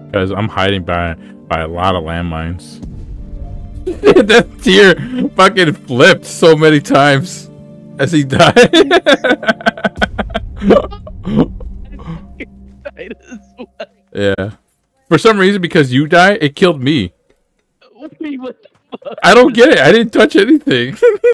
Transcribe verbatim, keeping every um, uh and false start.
because I'm hiding by by a lot of landmines. That deer fucking flipped so many times as he died. Yeah. For some reason, because you died, it killed me. I don't get it. I didn't touch anything.